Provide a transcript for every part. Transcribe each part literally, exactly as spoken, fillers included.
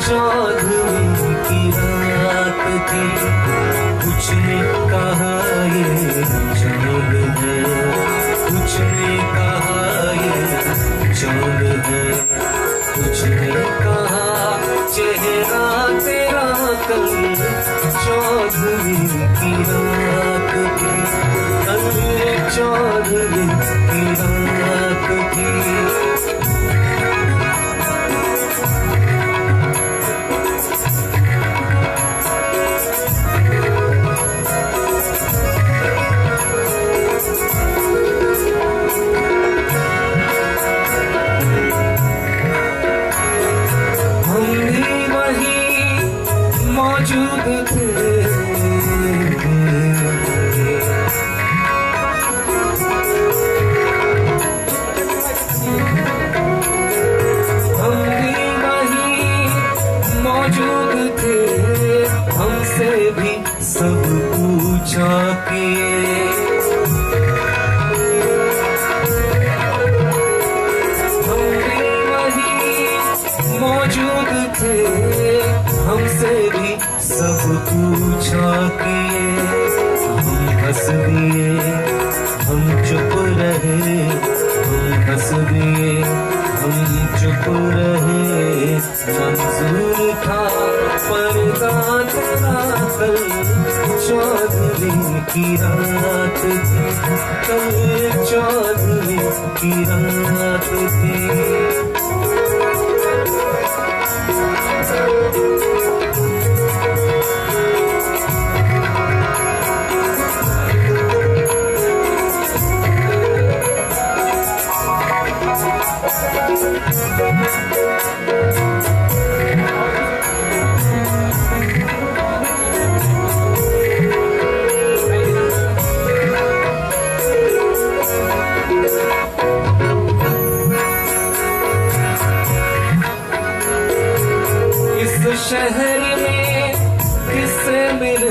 चौदहवीं की रात थी, कुछ ने कहा ये चांद है, कुछ ने कहा ये चांद है, कुछ ने कहा चेहरा तेरा कल चौदहवीं की रात थी, कल चौदहवीं की रात थी। मौजूद थे हम भी वहीं मौजूद थे, हमसे भी सब पूछा किए, हम भी वहीं मौजूद थे, हमसे भी सब पूछा किए, हम हंस दिए हम चुप रहे, हम हंस दिए हम चुप रहे, मंजूर था पर्दा तेरा कल चौदहवीं की रात थी, कल चौदहवीं की रात थी। शहर में किससे मिले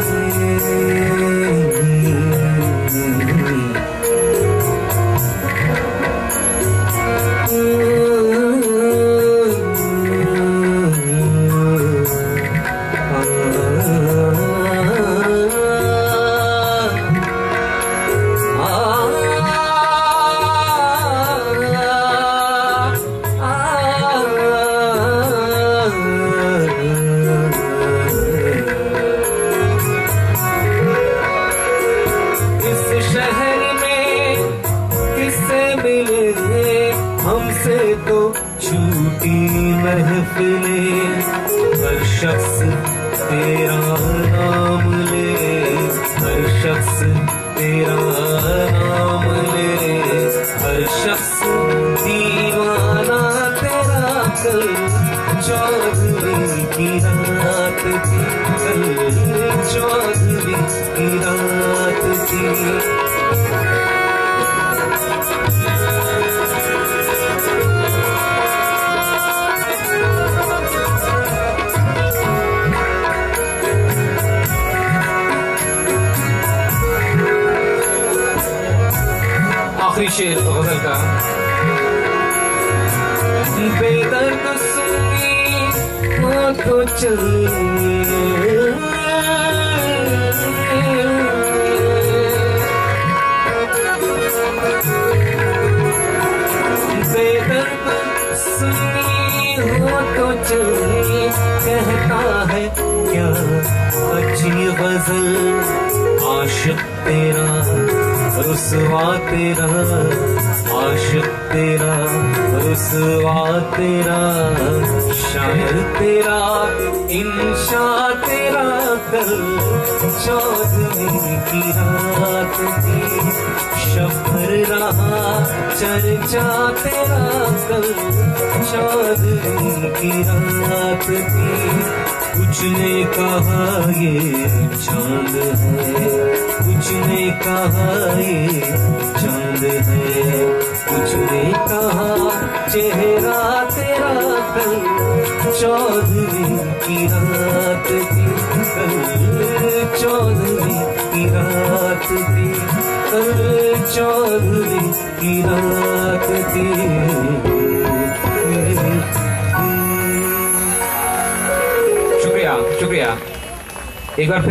हमसे तो छूटी महफिलें, हर शख्स तेरा नाम ले, हर शख्स तेरा नाम ले, हर शख्स दीवाना तेरा कल चौदहवीं की रात थी, कल चौदहवीं की रात थी। आखिरी शेर गजल का, बेदर्द सुनी हो तो चलिए, बेदर्द सुनी हो तो चलिए, कहता है क्या अच्छी गजल, आशिक तेरा रुसवा तेरा, आशिक तेरा रुसवा तेरा, शायर तेरा इंशा तेरा कल चौदहवीं की रात थी, शफर रहा चर्चा तेरा कल चौदहवीं की रात थी। कुछ ने कहा ये चांद है, कुछ ने कहा ये चांद है, कुछ ने कहा चेहरा तेरा कल चौदहवीं की रात थी, कल चौदहवीं की रात थी, कल चौदहवीं की रात थी। शुक्रिया। एक बार फिर